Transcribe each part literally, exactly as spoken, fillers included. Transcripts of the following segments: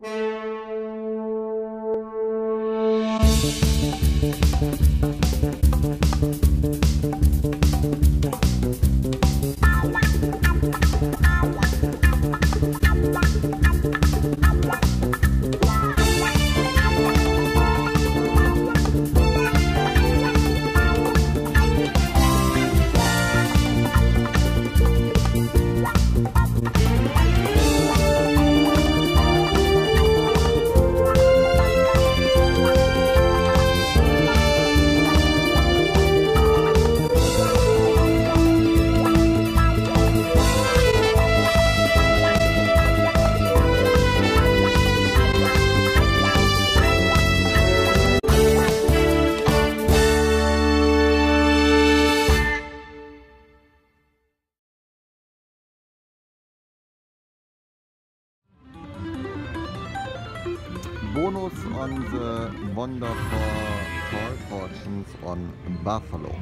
Bonus on the wonderful Karl fortunes on Buffalo.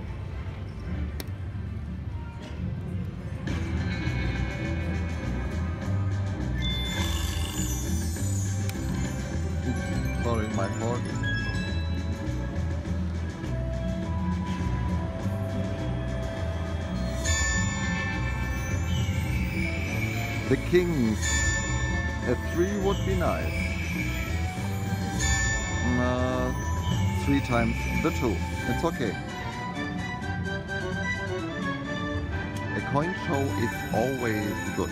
Sorry, my fault. The kings. A three would be nice. Uh, three times the two. It's okay. A coin show is always good.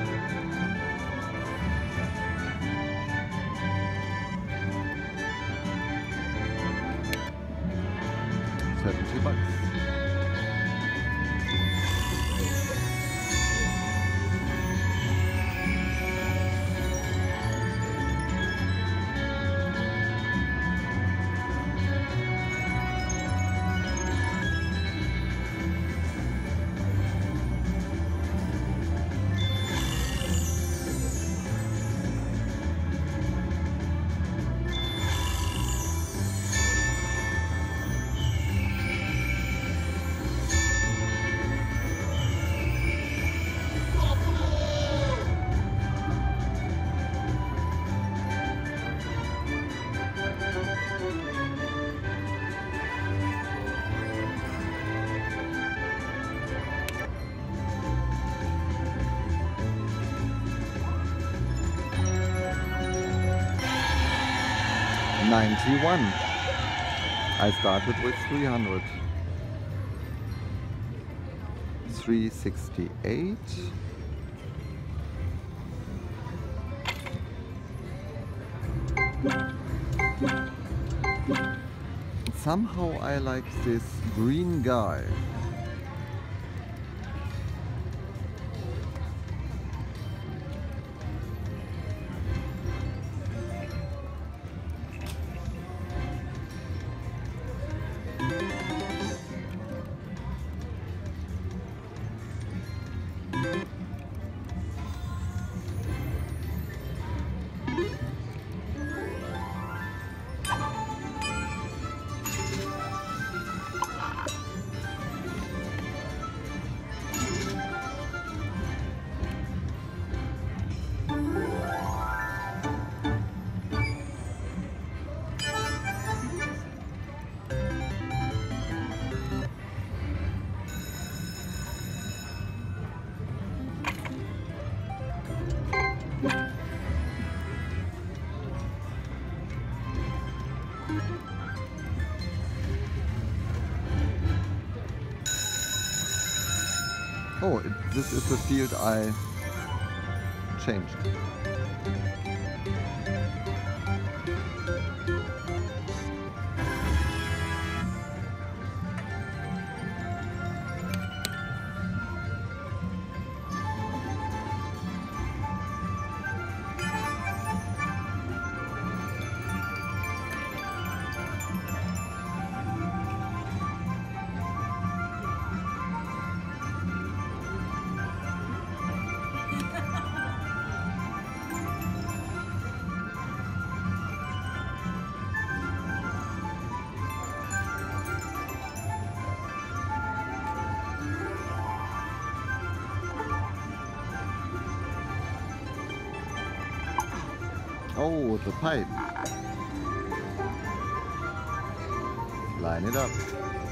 Seventy bucks. ninety-one. I started with three hundred. three sixty-eight. Somehow I like this green guy. Oh, it, this is the field I changed. Oh, the pipe. Line it up.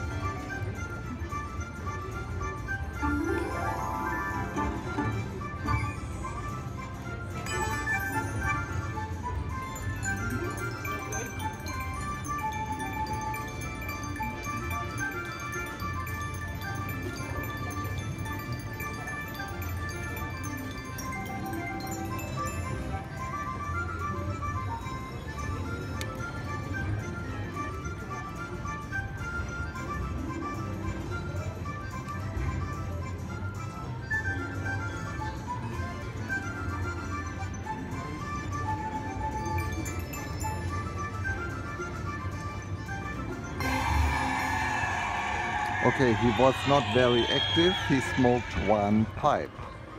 Okay, he was not very active. He smoked one pipe.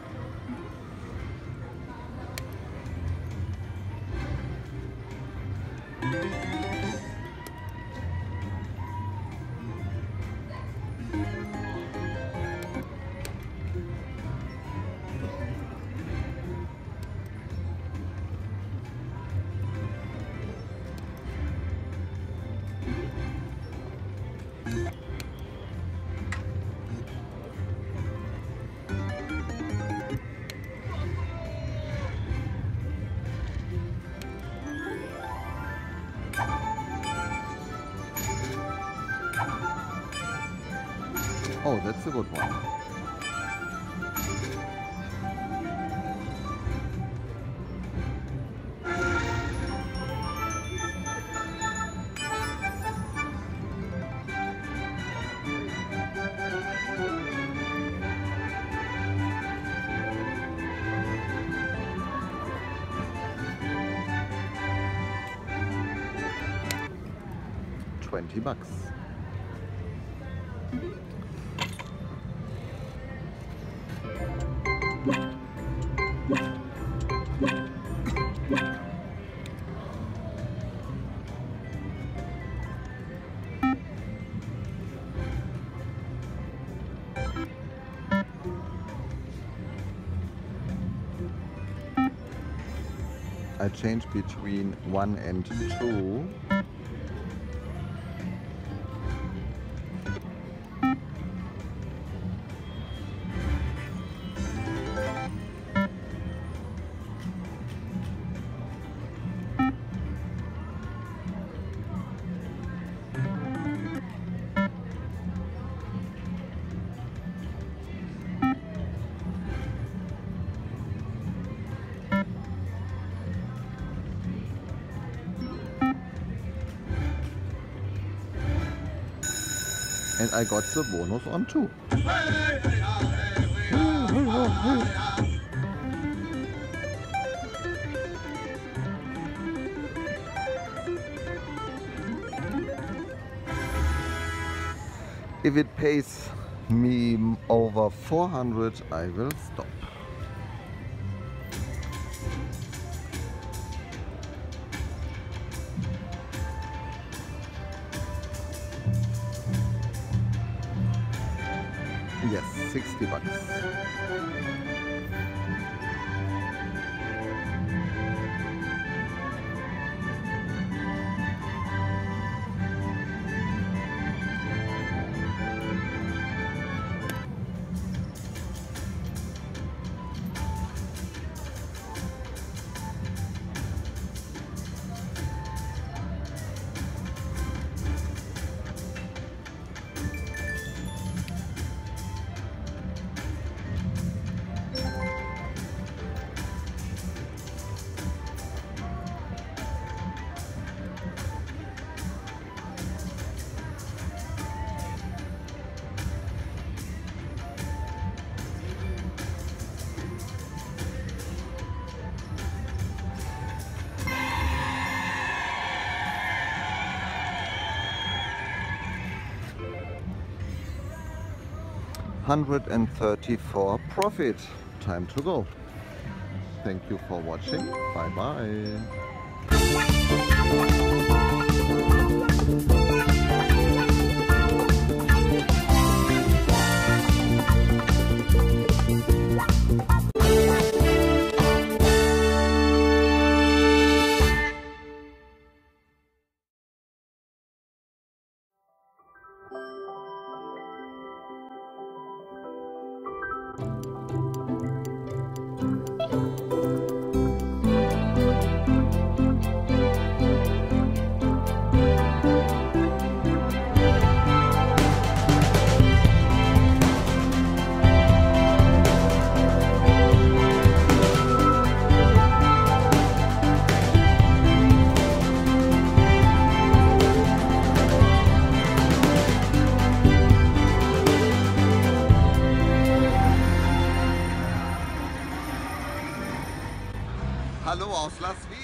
Oh, that's a good one. Twenty bucks. I change between one and two. And I got the bonus on two. If it pays me over four hundred, I will stop. Yes, sixty bucks. one hundred thirty-four profit. Time to go. Thank you for watching. Bye bye. Hallo aus Las Vegas.